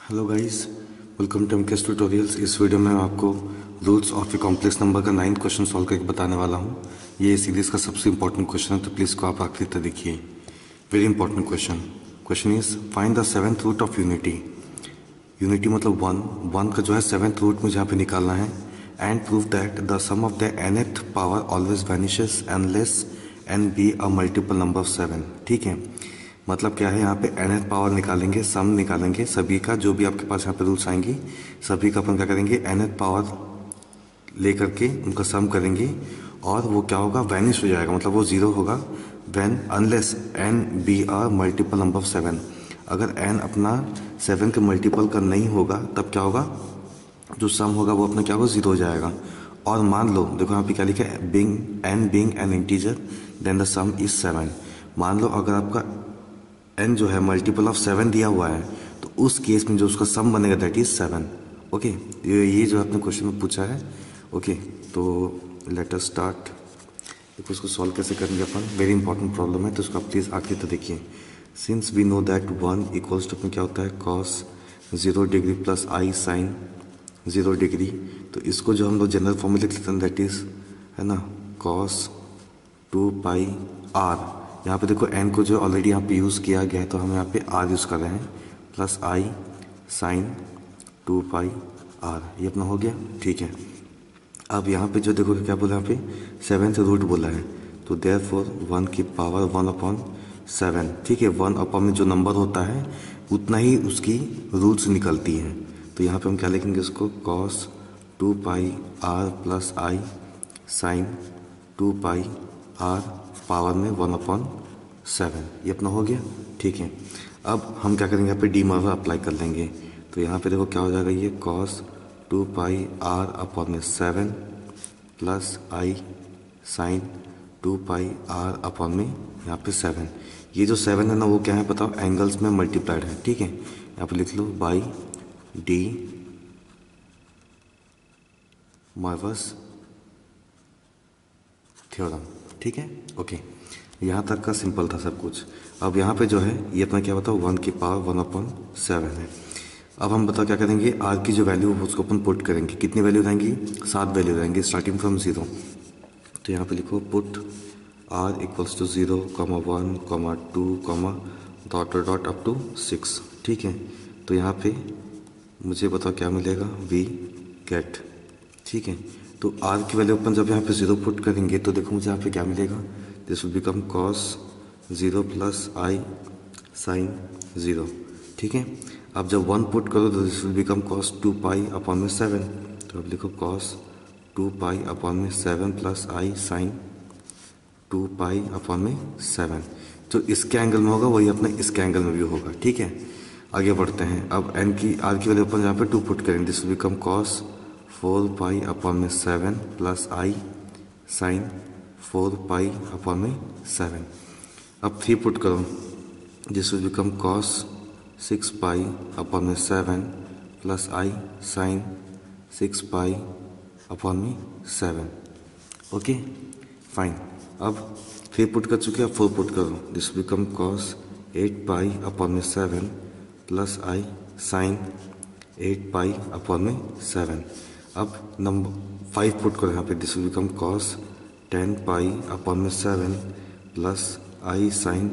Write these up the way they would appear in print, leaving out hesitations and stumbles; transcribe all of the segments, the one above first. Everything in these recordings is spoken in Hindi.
Hello guys, welcome to MKS tutorials. इस वीडियो में मैं आपको roots of a complex number का 9th क्वेश्चन सॉल्व करके बताने वाला हूँ। ये सीरीज का सबसे इंपॉर्टेंट क्वेश्चन है, तो प्लीज़ को आप आखिरी तक देखिए। Very important question. Question is find the seventh root of unity. Unity मतलब वन का जो है सेवेंथ रूट मुझे यहाँ पे निकालना है। And prove that the sum of the nth power always vanishes unless n be a multiple number of 7। ठीक है, मतलब क्या है, यहाँ पे nth पावर निकालेंगे, सम निकालेंगे सभी का, जो भी आपके पास यहाँ पे रूट्स आएंगी सभी का अपन क्या करेंगे, nth पावर लेकर के उनका सम करेंगे और वो क्या होगा, वैनिश हो जाएगा, मतलब वो जीरो होगा। When unless n be are multiple number of 7। अगर n अपना 7 के मल्टीपल का नहीं होगा तब क्या होगा, जो सम होगा वो अपना क्या होगा, जीरो हो जाएगा। और मान लो, देखो यहाँ पे क्या लिखा है, being n being an integer then the sum is 7। मान लो अगर आपका n जो है मल्टीपल ऑफ 7 दिया हुआ है तो उस केस में जो उसका सम बनेगा दैट इज 7। ओके, ये जो आपने क्वेश्चन में पूछा है। ओके, तो लेट अस स्टार्ट। देखो इसको सॉल्व कैसे करेंगे अपन, वेरी इंपॉर्टेंट प्रॉब्लम है, तो इसको आप प्लीज़ आखिर तक देखिए। Since we know that 1 equals to क्या होता है, cos 0 degree plus i sine 0 degree. तो इसको जो हम लोग जनरल फॉर्म में लिख लेते हैं दैट इज, है ना, कॉस 2 पाई आर। यहाँ पे देखो n को जो ऑलरेडी यहाँ पे यूज़ किया गया है तो हम यहाँ पे r यूज़ कर रहे हैं, plus i sine 2 pi r. ये अपना हो गया। ठीक है, अब यहाँ पे जो देखो क्या बोला, यहाँ पे सेवेंथ रूट बोला है, तो देयरफॉर 1 की पावर 1/7। ठीक है, 1 में जो नंबर होता है उतना ही उसकी रूट्स निकलती हैं। तो यहाँ पे हम क्या लिखेंगे, उसको cos 2 pi r plus i sine 2 pi r power में 1/7। ये अपना हो गया। ठीक है, अब हम क्या करेंगे, यहाँ पे डी मॉर्गन अप्लाई कर लेंगे। तो यहाँ पे देखो क्या हो जाएगा, ये कॉस 2 पाई आर अपॉन में 7 plus i sine 2 pi r upon में यहाँ पे 7। ये जो 7 है ना, वो क्या है बताओ, एंगल्स में मल्टीप्लाइड है। ठीक है, यहाँ पे लिख लो बाई डी मॉर्गन थ्योरम। ठीक है, ओके, यहाँ तक का सिंपल था सब कुछ। अब यहाँ पे जो है ये अपना क्या बताओ, 1 की पावर 1/7 है। अब हम बताओ क्या करेंगे, आर की जो वैल्यू है उसको अपन पुट करेंगे। कितनी वैल्यू रहेंगी, 7 वैल्यू रहेंगी स्टार्टिंग फ्रॉम 0। तो यहाँ पे लिखो put r equals to 0, 1, 2, dot dot up to 6। ठीक है, तो यहाँ पे मुझे बताओ क्या मिलेगा, वी गेट। ठीक है, तो आर की वैल्यू अपन जब यहाँ पे 0 पुट करेंगे तो देखो मुझे यहाँ पे क्या मिलेगा, this will become cos 0 plus i sine 0। ठीक है, अब जब 1 पुट करो तो this will become cos 2 pi upon में 7। तो अब लिखो कॉस 2 पाई अपॉन में 7 plus i sine 2 pi upon में 7। जो इसके एंगल में होगा वही अपने इसके एंगल में भी होगा। ठीक है, आगे बढ़ते हैं। अब एन की आर की वैल्यू अपन यहाँ पे 2 पुट करेंगे, this will become cos 4 pi upon में 7 plus i sine 4 pi upon में 7। अब 3 पुट करो, this will become cos 6 pi upon में 7 plus i sine 6 pi upon में 7। Okay fine. अब 3 पुट कर चुके, अब 4 पुट करो, this will become cos 8 pi upon में 7 plus i sine 8 pi upon में 7। अब नंबर 5 पुट करो यहाँ पे, this will become cos 10 pi upon में 7 plus i sine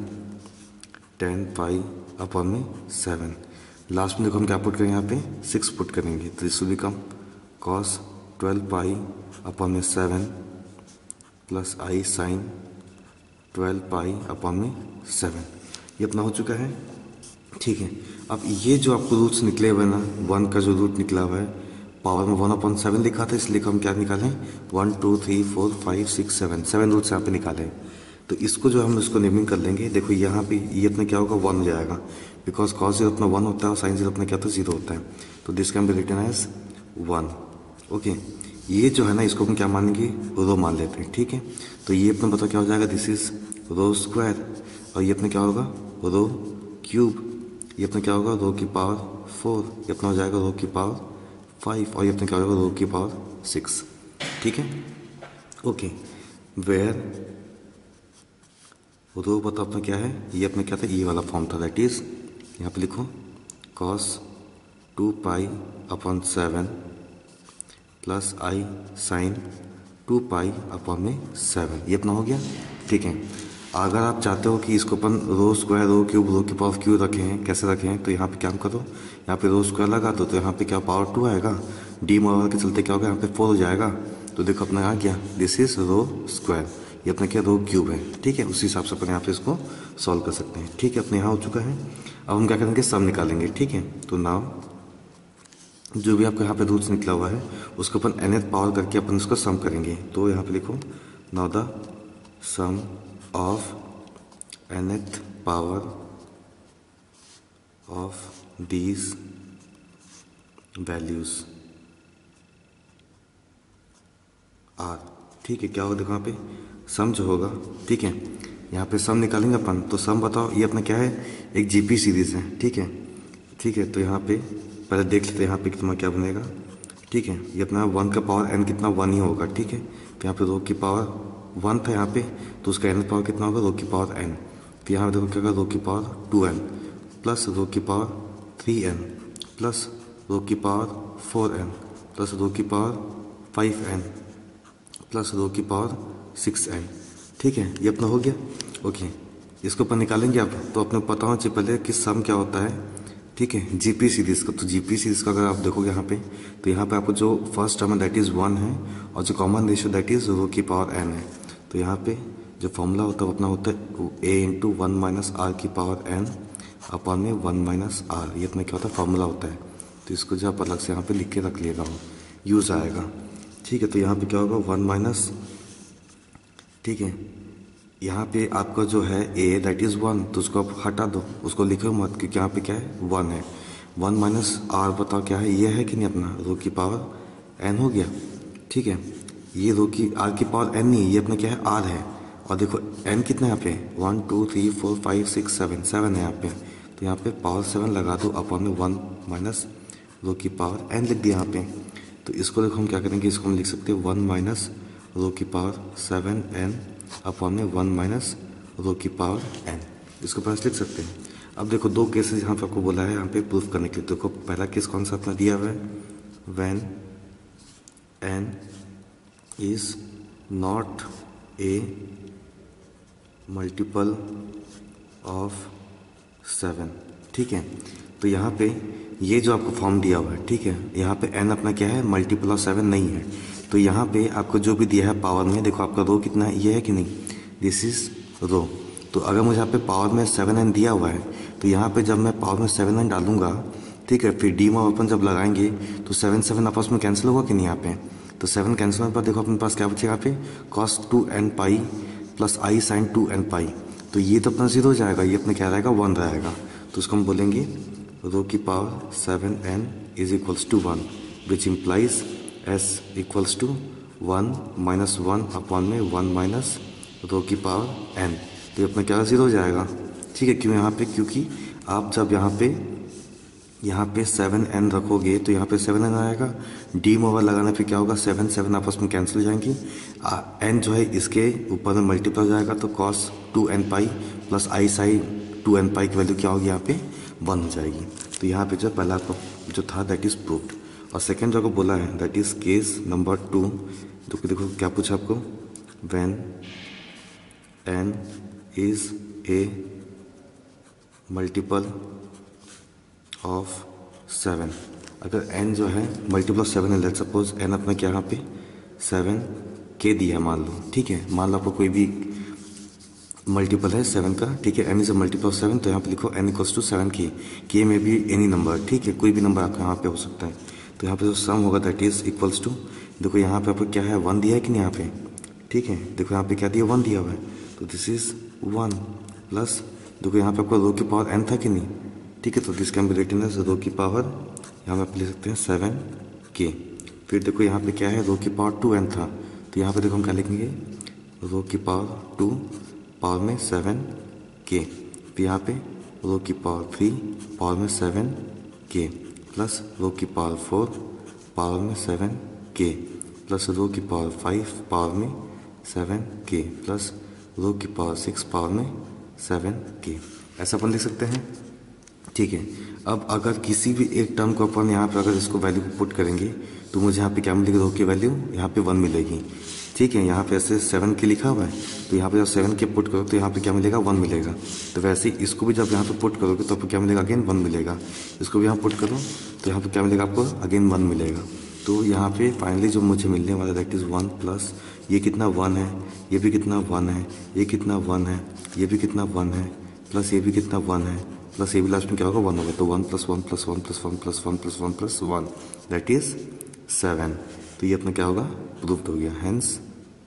10 pi upon में 7। लास्ट में देखो हम क्या पुट करेंगे, यहाँ पे 6 पुट करेंगे, तो this will become cos 12 pi upon में 7 plus i sine 12 pi upon में 7। ये अपना हो चुका है। ठीक है, अब ये जो आपको रूट्स निकले हुए ना, 1 का जो रूट निकला हुआ है पावर में 1/7 लिखा था, इसलिए हम क्या निकालें, 1 2 3 4 5 6 7 रूट्स यहाँ पे निकाले। तो इसको जो हम इसको नेमिंग कर लेंगे, देखो यहाँ पे ये अपना क्या होगा, 1 हो जाएगा, बिकॉज कॉस 0 अपना 1 होता है और साइन 0 अपना क्या होता है, 0 होता है। तो this can be written as 1। Okay, ये जो है ना, इसको हम क्या मानेंगे, रो मान लेते हैं। ठीक है, तो ये अपना बताओ क्या हो जाएगा, दिस इज रो स्क्वायर, और ये अपना क्या होगा, रो क्यूब। ये अपना क्या होगा, रो की पावर 4। ये अपना हो जाएगा रो की पावर 5, और ये अपना क्या होगा, रो की पावर 6। ठीक है, ओके, वेयर रो बताओ अपना क्या है, ये अपना क्या था, ये वाला फॉर्म था, दैट इज यहाँ पे लिखो cos 2 pi upon 7 plus i sine 2 pi upon में 7, ये अपना हो गया। ठीक है, अगर आप चाहते हो कि इसको अपन रो स्क्वायर रो क्यूब रो की पावर क्यू रखे हैं, कैसे रखे हैं, तो यहाँ पे क्या करो, यहाँ पे रो स्क्वायर लगा दो, तो यहाँ पे क्या पावर 2 आएगा, डी मॉडल के चलते क्या होगा, यहाँ पे 4 हो जाएगा। तो देखो अपना आ गया, दिस इज रो स्क्वायर, ये अपना क्या रो क्यूब है। ठीक है, उसी हिसाब से अपन यहाँ पे इसको सॉल्व कर सकते हैं। ठीक है, अपने यहाँ हो चुका है। अब हम क्या करेंगे, सम निकालेंगे। ठीक है, तो नाउ जो भी आपको यहाँ पे रूट्स निकला हुआ है उसको अपन nth पावर करके अपन उसको सम करेंगे। तो यहाँ पे लिखो, now the sum of nth power of these values are. ठीक है, क्या होगा देखो यहाँ पे सम जो होगा। ठीक है, यहाँ पे सम निकालेंगे अपन, तो सम बताओ, ये अपना क्या है, एक जीपी सीरीज है। ठीक है, ठीक है, तो यहाँ पे पहले देख लेते हैं यहाँ पे कितना क्या बनेगा। ठीक है, ये अपना 1 का पावर n कितना 1 ही होगा। ठीक है, तो यहाँ पे रो की पावर 1 था यहाँ पे, तो उसका n पावर कितना होगा, रो की पावर n। तो यहाँ देखो क्या होगा, रो की पावर 2n प्लस रो की पावर 3n प्लस रो की पावर 4n प्लस रो की पावर 5n प्लस रो की पावर 6n। ठीक है, ये अपना हो गया। ओके, इसको अपन निकालेंगे अब, तो अपने पता होना चाहिए पहले कि सम क्या होता है। ठीक है, जीपी सीरीज का, तो जीपी सीरीज का अगर आप देखोगे यहाँ पे, तो यहाँ पे आपको जो फर्स्ट टर्म है दैट इज़ 1 है, और जो common ratio that is rho की पावर n है। तो यहाँ पे जो फॉर्मूला होता है वो अपना होता है a इंटू 1 माइनस आर की पावर n अपॉन में 1 माइनस आर, ये अपना क्या होता है, फॉर्मूला होता है। तो इसको जो आप अलग से यहाँ पे लिख के रख लिएगा, हो यूज़ आएगा। ठीक है, तो यहाँ पे क्या होगा 1 माइनस, ठीक है, यहाँ पे आपका जो है a दैट इज़ 1, तो उसको आप हटा दो, उसको लिखो मत, क्योंकि यहाँ पे क्या है 1 है। 1 माइनस आर बताओ क्या है, ये है कि नहीं, अपना रो की पावर n हो गया। ठीक है, ये रो की आर की पावर n नहीं, ये अपना क्या है r है। और देखो n कितना है यहाँ पे, 1 2 3 4 5 6 7 7 है यहाँ पे, तो यहाँ पे पावर 7 लगा दो अपॉन में 1 माइनस रो की पावर n लिख दिया यहाँ पे। तो इसको देखो हम क्या करेंगे, इसको हम लिख सकते हैं 1 माइनस रो की पावर 7n अपॉन में 1 माइनस रो की पावर n, इसको पास लिख सकते हैं। अब देखो दो केसेस यहाँ पे आपको बोला है यहाँ पे प्रूफ करने के लिए। देखो पहला केस कौन सा अपना दिया हुआ है, when n is not a multiple of 7। ठीक है, तो यहाँ पे ये जो आपको फॉर्म दिया हुआ है, ठीक है, यहाँ पे n अपना क्या है, मल्टीपल ऑफ 7 नहीं है। तो यहाँ पे आपको जो भी दिया है पावर में, देखो आपका रो कितना है, ये है कि नहीं, दिस इज रो। तो अगर मुझे यहाँ पे पावर में 7n दिया हुआ है, तो यहाँ पे जब मैं पावर में 7n डालूंगा, ठीक है, फिर डी में अपन जब लगाएंगे तो 7 7 आपस में कैंसिल होगा कि नहीं यहाँ पे, तो 7 कैंसिल होने पर देखो अपने पास क्या बचेगा यहाँ पे, cos 2n pi plus i sine 2n pi. तो ये तो अपना 0 हो जाएगा, ये अपना क्या रहेगा, 1 रहेगा। तो उसको हम बोलेंगे रो की power 7n is equals to 1, which implies s equals to 1 minus 1 upon में 1 माइनस रो की पावर n। तो ये अपना क्या 0 हो जाएगा। ठीक है, क्यों यहाँ पे, क्योंकि आप जब यहाँ पे 7n रखोगे तो यहाँ पे 7n आएगा, डी मोबाइल लगाने पे क्या होगा, 7 7 आपस में कैंसिल हो जाएंगी, n जो है इसके ऊपर में मल्टीप्लाई हो जाएगा, तो cos 2n pi plus i sine 2n pi की वैल्यू क्या होगी, यहाँ पे 1 हो जाएगी। तो यहाँ पे जो पहला जो था दैट इज प्रूव्ड। और सेकेंड जो को बोला है दैट इज केस नंबर 2, जो कि देखो क्या पूछा आपको, when n is a multiple of 7। अगर n जो है मल्टीपल ऑफ 7 है, लेट सपोज n अपना क्या यहाँ पे 7 k दिया है मान लो। ठीक है, मान लो आपको कोई भी मल्टीपल है 7 का, ठीक है, n is a multiple of 7, तो यहाँ पे लिखो n equals to 7k, k में भी एनी नंबर, ठीक है, कोई भी नंबर आपका यहाँ पे हो सकता है। तो यहाँ पे जो सम होगा दैट इज इक्वल्स टू, देखो यहाँ पे आपको क्या है 1 दिया है कि नहीं यहाँ पे, ठीक है, देखो यहाँ पे क्या दिया 1 दिया हुआ है, तो दिस इज 1 प्लस देखो यहाँ पे आपको रो की पावर n था कि नहीं, ठीक है, तो this can be written as rho की पावर, यहाँ पे ले सकते हैं 7k। फिर देखो यहाँ पे क्या है, रो की पावर 2n था, तो यहाँ पे देखो हम क्या लिखेंगे, रो की पावर 2 पावर में 7k, फिर यहाँ पे रो की पावर 3 पावर में 7k प्लस रो की पावर 4 पावर में 7k प्लस रो की पावर 5 पावर में 7k प्लस रो की पावर 6 पावर में 7k। ऐसा अपन लिख सकते हैं। ठीक है। अब अगर किसी भी एक टर्म को अपन यहाँ पे अगर इसको वैल्यू को पुट करेंगे तो मुझे यहाँ पे क्या मिलेगी, रो की वैल्यू यहाँ पे 1 मिलेगी। ठीक है, यहाँ पे ऐसे 7 के लिखा हुआ है, तो यहाँ पे जब 7 के पुट करो तो यहाँ पे क्या मिलेगा, 1 मिलेगा। तो वैसे ही इसको भी जब यहाँ पे पुट करोगे तो आपको क्या मिलेगा, अगेन 1 मिलेगा। इसको भी यहाँ पुट करो तो यहाँ पे क्या मिलेगा, आपको अगेन 1 मिलेगा। तो यहाँ पे फाइनली जो मुझे मिलने वाला दैट इज़ 1 प्लस ये कितना 1 है, ये भी कितना 1 है, ये कितना 1 है, ये भी कितना 1 है, प्लस ये भी कितना 1 है, प्लस ये भी लास्ट में क्या होगा, 1 होगा। तो 1 plus 1 plus 1 plus 1 plus 1 plus 1 plus 1 that is 7। तो ये अपना क्या होगा, प्रूफ्ड हो गया, हेंस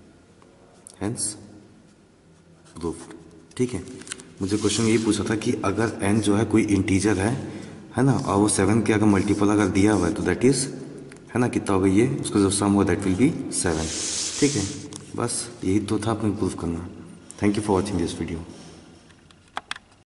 प्रूफ्ड। ठीक है, मुझे क्वेश्चन यही पूछा था कि अगर n जो है कोई इंटीजर है ना, और वो 7 के अगर मल्टीपल अगर दिया हुआ है तो दैट इज है ना कितना होगा, ये उसका जो सम होगा दैट विल बी 7। ठीक है, बस यही तो था अपने प्रूफ करना। Thank you for watching this video.